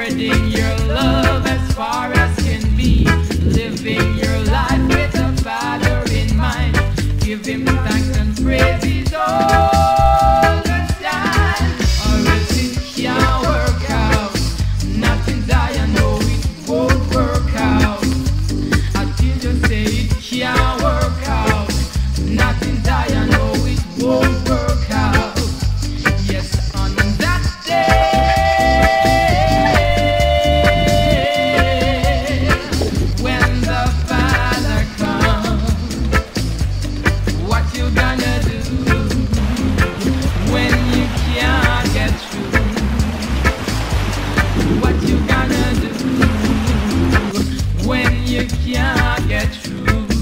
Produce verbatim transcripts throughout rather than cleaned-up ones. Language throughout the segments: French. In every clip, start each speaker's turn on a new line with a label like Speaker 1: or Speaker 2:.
Speaker 1: spreading your love as far as can be, living your life with the Father in mind. Give him thanks and praises all the time, or else it can't work out. Nothing's I know it won't work out. Until you say it can't work out. Nothing's I know it won't work out. Yes, on that day when the Father comes, what you gonna do when you can't get through? What you gonna do when you can't get through?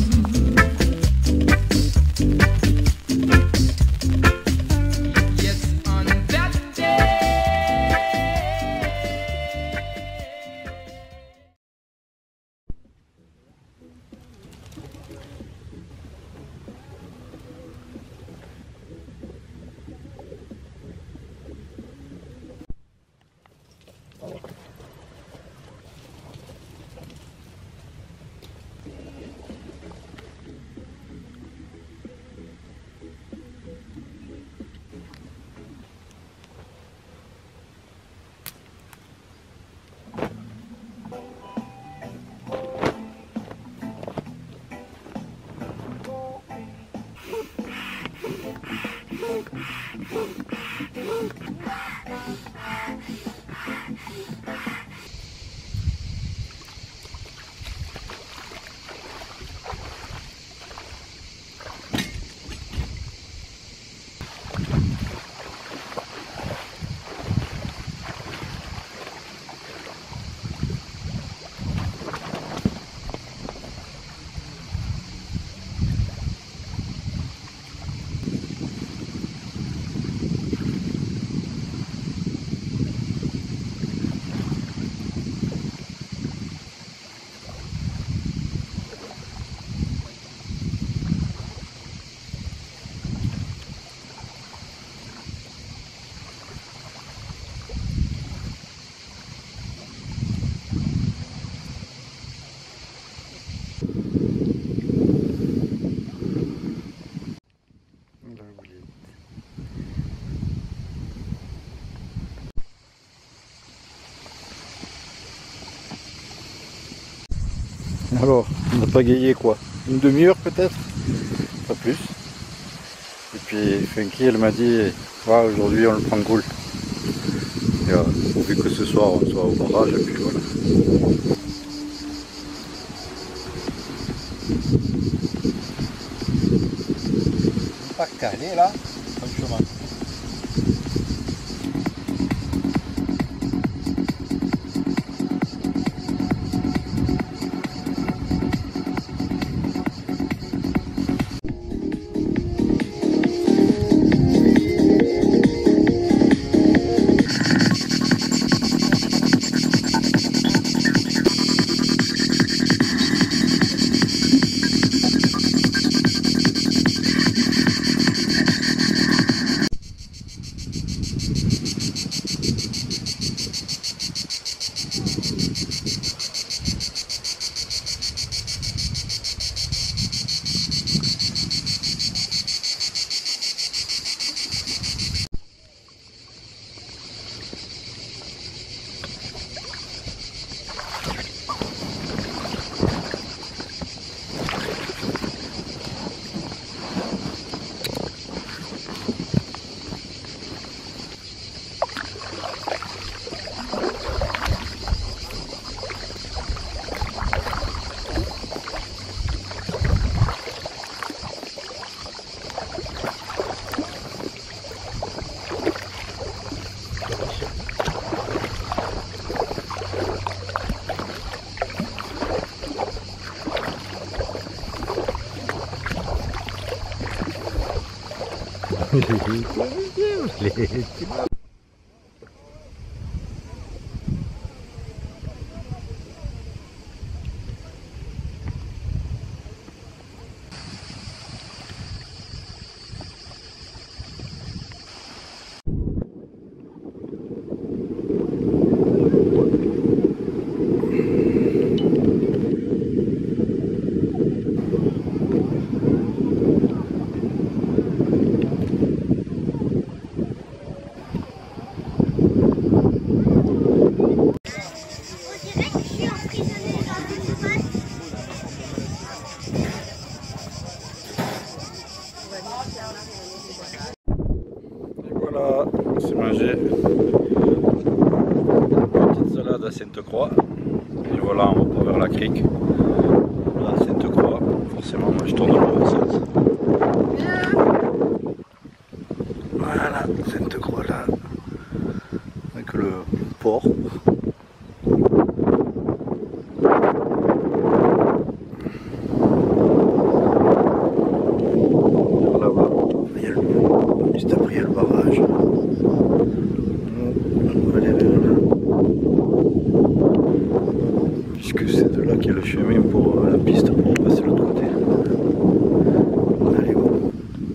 Speaker 1: Yes, on that day.
Speaker 2: Alors, on n'a pas gagné quoi? Une demi-heure peut-être? Pas plus. Et puis Funky, elle m'a dit, ouais, aujourd'hui on le prend cool. Et euh, pourvu que ce soir on soit au barrage, et puis voilà.
Speaker 3: Pas calé là, franchement.
Speaker 2: la Sainte-Croix. Et voilà, on va vers la crique. La Sainte-Croix. Forcément, moi je tourne dans le bon sens. Voilà, Sainte-Croix là. Avec le port. Là-bas, il y a le, juste après il y a le barrage. On va aller vers là. Puisque c'est de là qu'il y a le chemin pour la piste pour passer de l'autre côté. Allez, bon.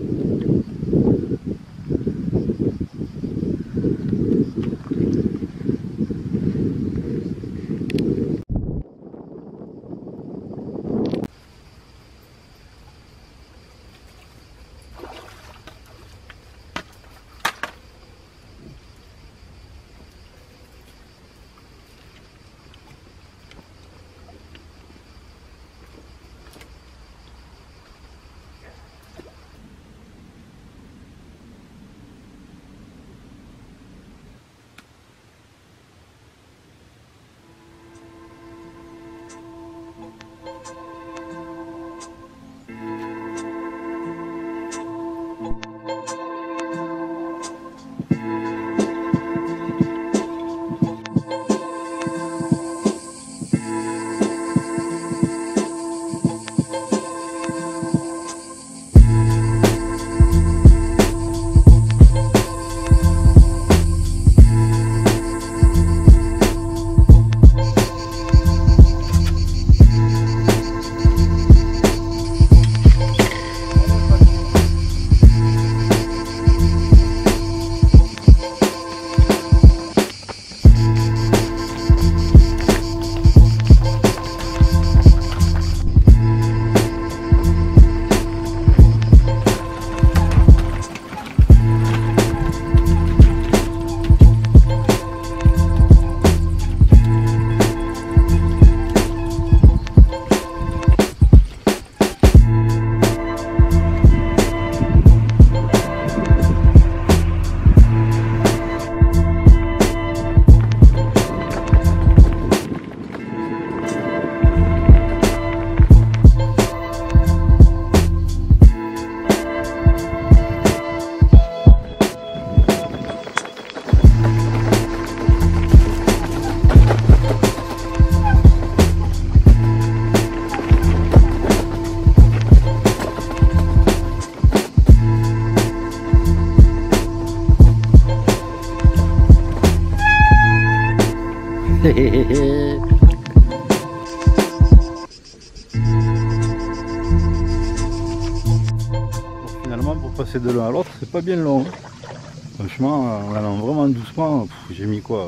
Speaker 2: Finalement, pour passer de l'un à l'autre, c'est pas bien long. Franchement, en allant vraiment doucement, j'ai mis quoi,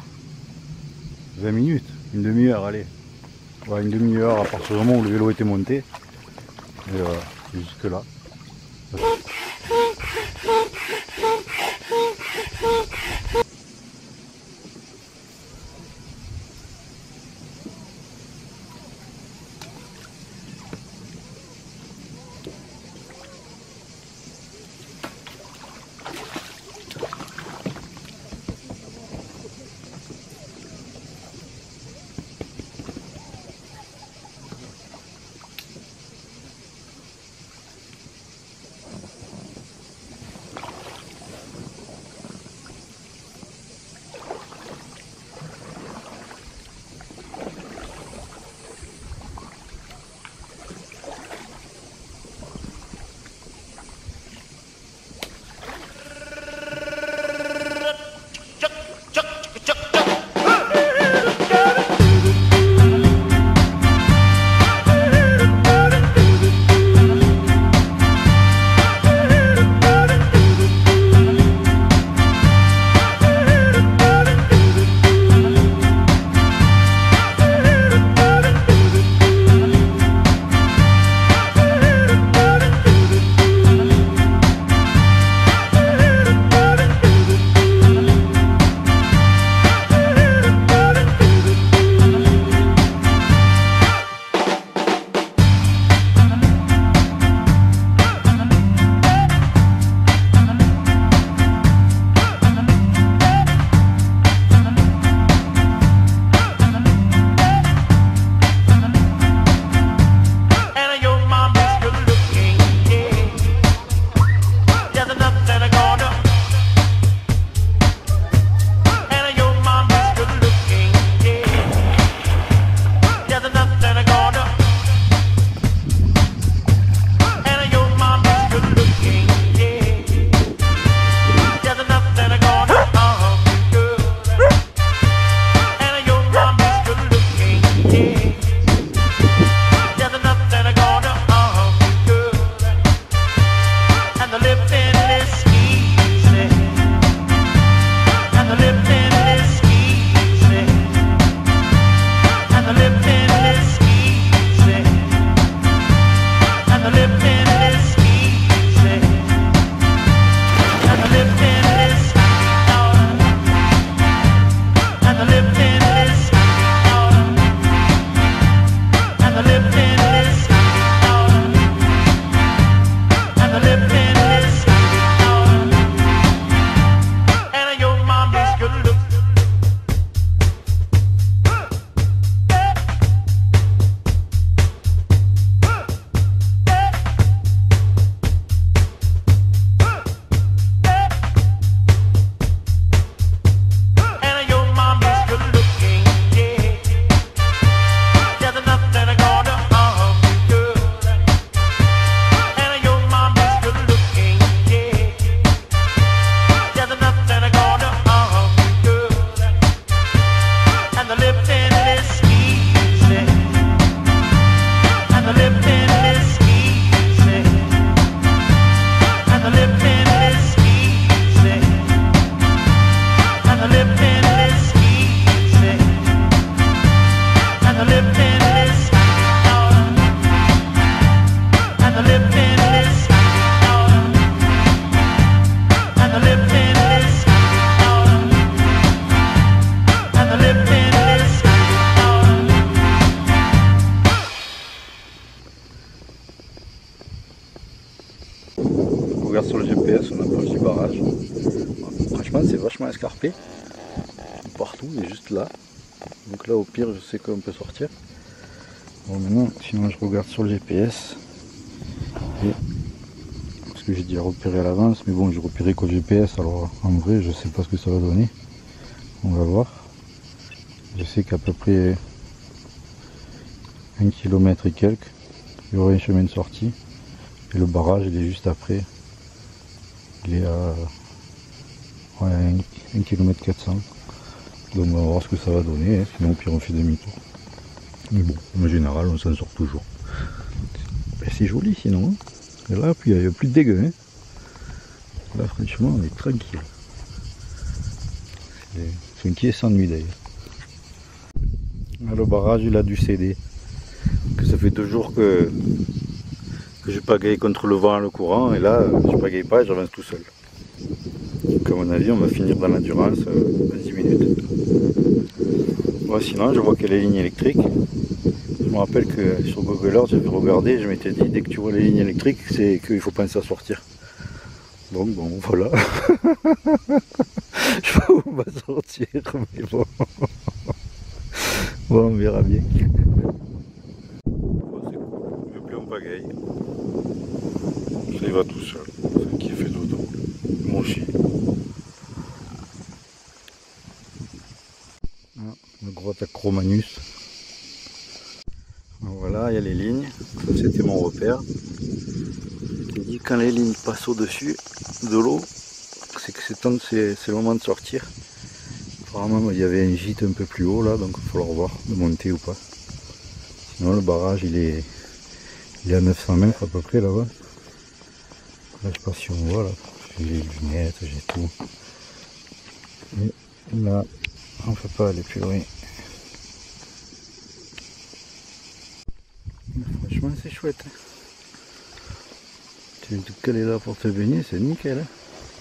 Speaker 2: vingt minutes, une demi-heure, allez. Ouais, une demi-heure à partir du moment où le vélo était monté. Et voilà, jusque là. escarpé. Partout, il est juste là. Donc là au pire je sais qu'on peut sortir. Bon maintenant, sinon je regarde sur le G P S. Et... parce que j'ai déjà repéré à l'avance, mais bon j'ai repéré qu'au G P S, alors en vrai je sais pas ce que ça va donner. On va voir. Je sais qu'à peu près un kilomètre et quelques, il y aurait un chemin de sortie. Et le barrage il est juste après. Il est à ouais, un kilomètre quatre cents. Donc on va voir ce que ça va donner, hein. Sinon au pire on fait demi-tour. Mais bon, en général on s'en sort toujours. Ben, c'est joli sinon. Hein. Et là il n'y a, a plus de dégâts. Hein. Là franchement on est tranquille. C'est Funky s'ennuie d'ailleurs. Le barrage il a dû céder. Que ça fait deux jours que, que je pagaille contre le vent et le courant, et là je pagaille pas et j'avance tout seul. Donc à mon avis on va finir dans l'endurance euh, dans dix minutes. Bon, sinon je vois qu'il y a les lignes électriques. Je me rappelle que sur Google Earth j'avais regardé, je m'étais dit dès que tu vois les lignes électriques c'est qu'il faut penser à sortir. Donc bon voilà. Je vois où on va sortir, mais bon. Bon on verra bien. Bon, c'est cool, je veux plus en pagaille. Ça y va tout seul, c'est qui fait dodo. Mon chien. Ah, le gros Acromanus. Voilà, il y a les lignes. Ça c'était mon repère. Je t'ai dit quand les lignes passent au-dessus de l'eau, c'est que c'est temps, c'est le moment de sortir. Apparemment il y avait un gîte un peu plus haut là, donc il va falloir voir de monter ou pas. Sinon le barrage il est, il est à neuf cents mètres à peu près là-bas. Là je sais pas si on voit là, j'ai les lunettes, j'ai tout. Et là on ne peut pas aller plus loin. Franchement c'est chouette. Tu es tout calé là pour te baigner, c'est nickel. Hein.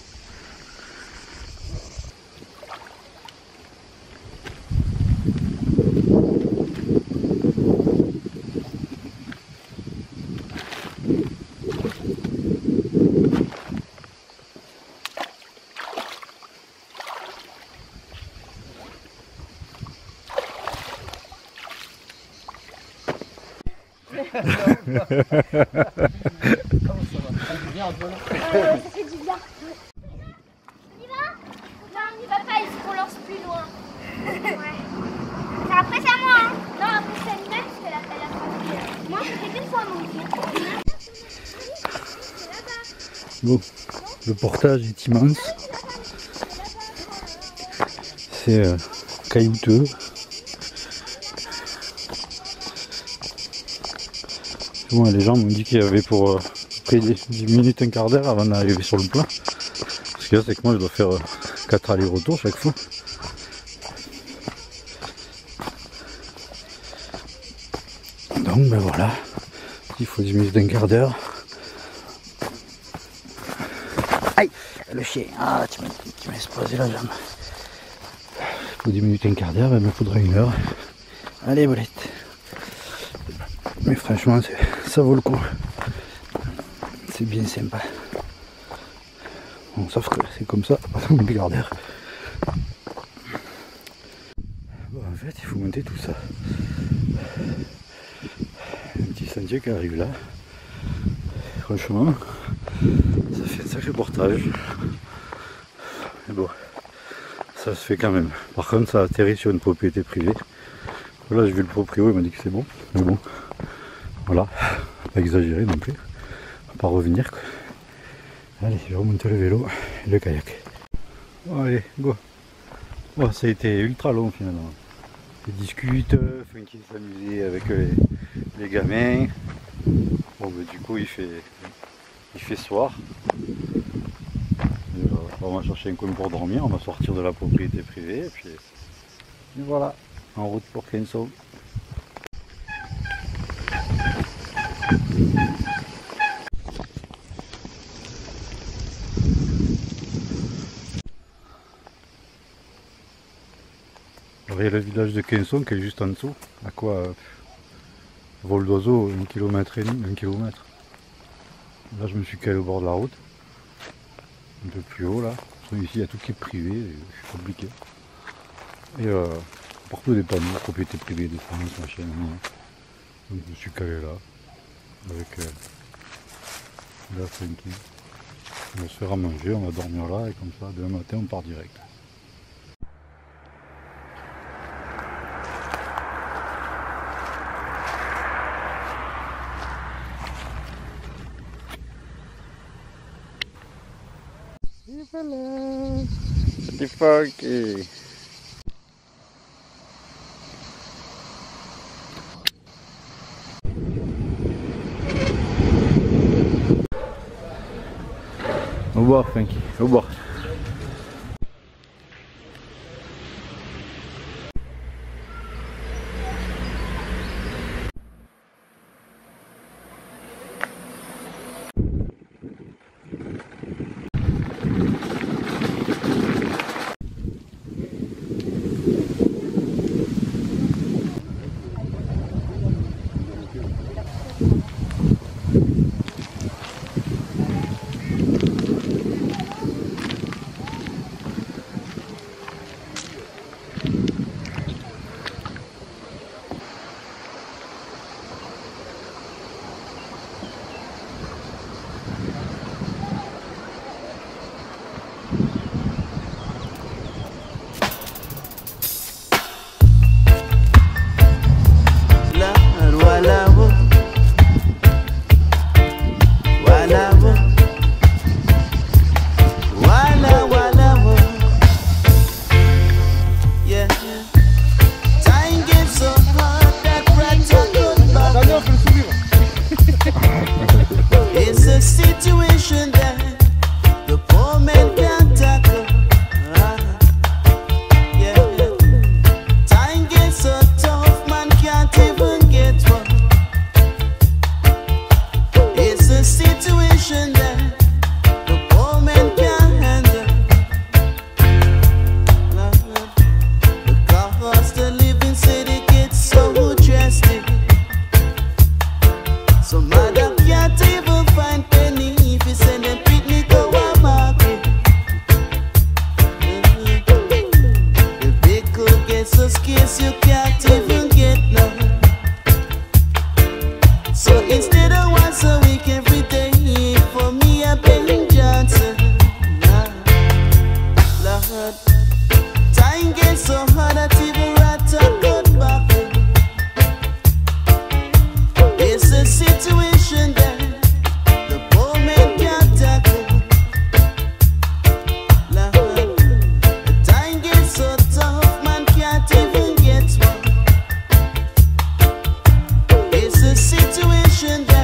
Speaker 4: Euh, ça fait du bien. On y va? Non, on y va pas, il faut qu'on lance plus loin. Ouais. Après c'est à moi, hein. Non, après c'est à Nina parce qu'elle a fait la fois. Moi j'ai fait qu'une fois mon Dieu.
Speaker 2: Bon, le portage est immense. C'est euh, caillouteux. Bon, les gens m'ont dit qu'il y avait pour euh, près de dix minutes, un quart d'heure avant d'arriver sur le plat. Ce qu'il y a, c'est que moi je dois faire euh, quatre allers-retours chaque fois. Donc ben voilà, il faut dix minutes, un quart d'heure. Aïe, le chien, ah tu m'as explosé la jambe. Il faut dix minutes, un quart d'heure, ben, il me faudra une heure. Allez bolette. Mais franchement, ça vaut le coup. C'est bien sympa. Bon, sauf que c'est comme ça, un quart d'heure. Bon, en fait, il faut monter tout ça. Un petit sentier qui arrive là. Franchement, ça fait un sacré portage. Mais bon, ça se fait quand même. Par contre, ça atterrit sur une propriété privée. Là, j'ai vu le proprio, il m'a dit que c'est bon. Mais bon. Voilà, pas exagérer non plus, on va pas revenir quoi. Allez, je vais remonter le vélo et le kayak. Bon, allez, go. Bon, ça a été ultra long finalement. Ils discutent, Funky s'amuser avec les, les gamins. Bon, bah, du coup, il fait, il fait soir. Et, euh, on va chercher un coin pour dormir, on va sortir de la propriété privée et puis et voilà, en route pour Kenso. Il y a le village de Kenson qui est juste en dessous, à quoi euh, vol d'oiseau, un kilomètre et demi, un kilomètre. Là je me suis calé au bord de la route, un peu plus haut là. Ici, il y a tout qui est privé, c'est compliqué. Et euh, partout des panneaux, propriété privée, des France, machin. Donc je me suis calé là, avec euh, la Funky. On va se faire à manger, on va dormir là, et comme ça, demain matin, on part direct. Et voilà, petit Funky. Au revoir Funky, au revoir.
Speaker 5: Situation that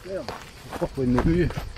Speaker 3: Pourquoi vous ne